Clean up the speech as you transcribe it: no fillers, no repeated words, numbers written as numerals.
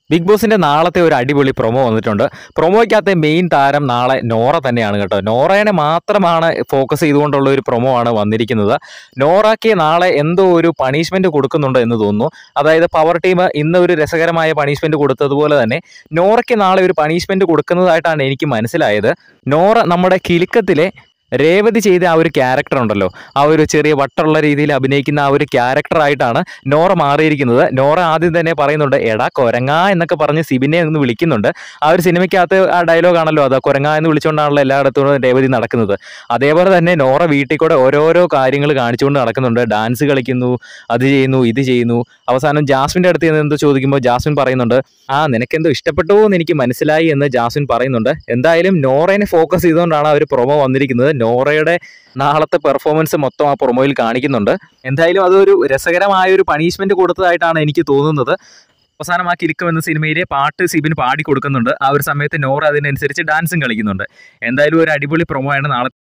Big ബോസിന്റെ നാളത്തെ ഒരു അടിപൊളി പ്രൊമോ വന്നിട്ടുണ്ട്. പ്രൊമോയ്ക്കകത്തെ മെയിൻ താരം നാളെ നോറ തന്നെയാണ് കേട്ടോ. നോറയെ മാത്രമാണ് ഫോക്കസ് ചെയ്തുകൊണ്ടുള്ള ഒരു പ്രൊമോ ആണ് വന്നിരിക്കുന്നത്. നോറയ്ക്ക് നാളെ എന്തോ ഒരു പണിഷ്മെന്റ് കൊടുക്കുന്നുണ്ട് എന്ന് തോന്നുന്നു. അതായത് പവർ ടീം ഇന്ന് ഒരു രസകരമായ പണിഷ്മെന്റ് കൊടുത്തതുപോലെ തന്നെ നോറയ്ക്ക് നാളെ ഒരു പണിഷ്മെന്റ് കൊടുക്കുന്നതായിട്ടാണ് എനിക്ക് മനസ്സിലായത്. നോറ നമ്മുടെ കിലുക്കത്തിലെ രേവതി ചെയ്ത ആ ഒരു ക്യാരക്ടർ ഉണ്ടല്ലോ, ആ ഒരു ചെറിയ വട്ടുള്ള രീതിയിൽ അഭിനയിക്കുന്ന ആ ഒരു ക്യാരക്ടറായിട്ടാണ് നോറ മാറിയിരിക്കുന്നത്. നോറ ആദ്യം തന്നെ പറയുന്നുണ്ട് എടാ കൊരങ്ങ എന്നൊക്കെ പറഞ്ഞ് സിബിനെ ഒന്ന് വിളിക്കുന്നുണ്ട്. ആ ഒരു സിനിമയ്ക്കകത്ത് ആ ഡയലോഗ് ആണല്ലോ അത്, കൊരങ്ങ എന്ന് വിളിച്ചുകൊണ്ടാണല്ലോ എല്ലായിടത്തും രേവതി നടക്കുന്നത്. അതേപോലെ തന്നെ നോറ വീട്ടിൽ കൂടെ ഓരോരോ കാര്യങ്ങൾ കാണിച്ചുകൊണ്ട് നടക്കുന്നുണ്ട്. ഡാൻസ് കളിക്കുന്നു, അത് ചെയ്യുന്നു, ഇത് ചെയ്യുന്നു. അവസാനം ജാസ്മിൻ്റെ അടുത്ത് എന്തോ ചോദിക്കുമ്പോൾ ജാസ്മിൻ പറയുന്നുണ്ട് നിനക്കെന്തോ ഇഷ്ടപ്പെട്ടോ എന്ന് എനിക്ക് മനസ്സിലായി എന്ന് ജാസ്മിൻ പറയുന്നുണ്ട്. എന്തായാലും നോറയെ ഫോക്കസ് ചെയ്തുകൊണ്ടാണ് ആ ഒരു പ്രൊമോ വന്നിരിക്കുന്നത്. നോറയുടെ നാളത്തെ പെർഫോമൻസ് മൊത്തം ആ പ്രൊമോയിൽ കാണിക്കുന്നുണ്ട്. എന്തായാലും അതൊരു രസകരമായ ഒരു പണിഷ്മെന്റ് കൊടുത്തതായിട്ടാണ് എനിക്ക് തോന്നുന്നത്. അവസാനം ആ കിലുക്കം എന്ന സിനിമയിലെ പാട്ട് സിബിന് പാടി കൊടുക്കുന്നുണ്ട്. ആ ഒരു സമയത്ത് നോറ അതിനനുസരിച്ച് ഡാൻസും കളിക്കുന്നുണ്ട്. എന്തായാലും ഒരു അടിപൊളി പ്രൊമോ ആണ് നാളെ.